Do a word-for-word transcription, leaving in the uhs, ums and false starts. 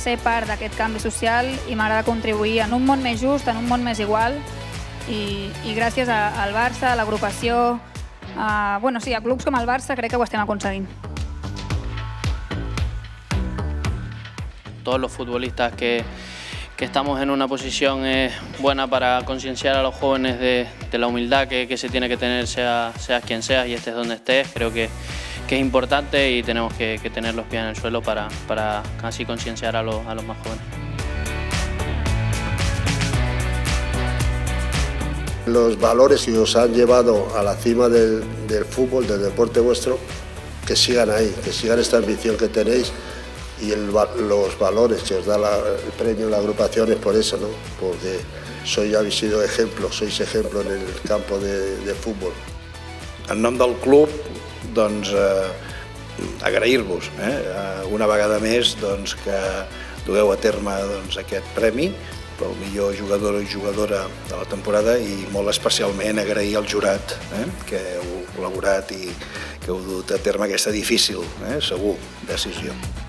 ser part d'aquest canvi social i m'agrada contribuir en un món més just, en un món més igual, i, i gràcies a, al Barça, a l'agrupació, a, bueno, sí, a clubs com el Barça crec que ho estem aconseguint. Todos los futbolistas que, que estamos en una posición eh, buena para concienciar a los jóvenes de, de la humildad que, que se tiene que tener, sea, seas quien seas y estés donde estés. Creo que, que es importante y tenemos que, que tener los pies en el suelo para, para así concienciar a los, a los más jóvenes. Los valores que os han llevado a la cima del, del fútbol, del deporte vuestro, que sigan ahí, que sigan esta ambición que tenéis. Y el, los valores que os da la, el premio, la agrupación, es por eso, ¿no? Porque sois, habéis sido ejemplo, sois ejemplo en el campo de, de fútbol. En nom del club, doncs, eh, agrair-vos eh, una vegada més doncs, que dugueu a terme doncs, aquest premi pel millor jugador o jugadora de la temporada i molt especialment agrair al jurat eh, que heu col·laborat i que heu dut a terme aquesta difícil, eh, segur, decisió.